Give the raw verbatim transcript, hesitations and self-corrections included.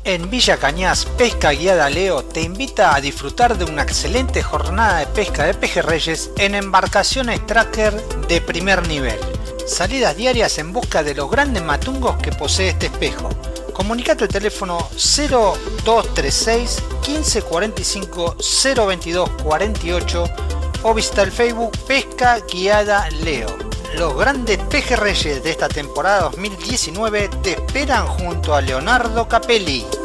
En Villa Cañas, Pesca Guiada Leo te invita a disfrutar de una excelente jornada de pesca de pejerreyes en embarcaciones tracker de primer nivel. Salidas diarias en busca de los grandes matungos que posee este espejo. Comunicate al teléfono cero dos tres seis, quince cuarenta y cinco, cero veintidós cuarenta y ocho o visita el Facebook Pesca Guiada Leo. Los grandes pejerreyes de esta temporada dos mil diecinueve te esperan junto a Leonardo Capelli.